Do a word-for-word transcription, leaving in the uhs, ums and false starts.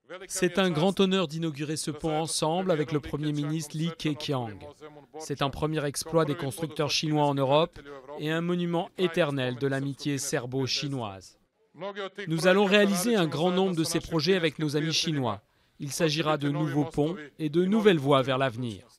C'est un grand honneur d'inaugurer ce pont ensemble avec le Premier ministre Li Keqiang. C'est un premier exploit des constructeurs chinois en Europe et un monument éternel de l'amitié serbo-chinoise. Nous allons réaliser un grand nombre de ces projets avec nos amis chinois. Il s'agira de nouveaux ponts et de nouvelles voies vers l'avenir.